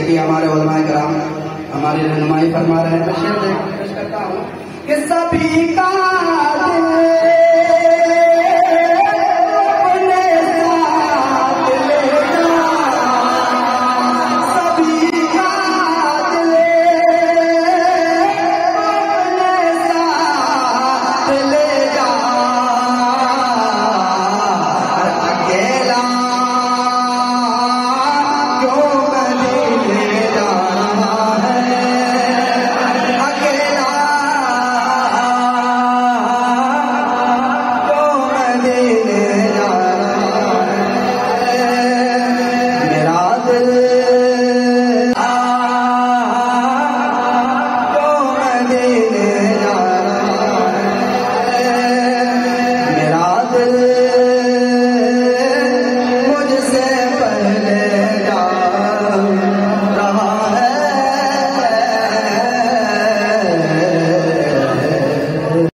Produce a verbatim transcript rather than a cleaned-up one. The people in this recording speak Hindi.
कि हमारे उलमाए कराम हमारी रहनुमाई फरमा रहे हैं। मैं शेर पेश करता हूँ कि सभी का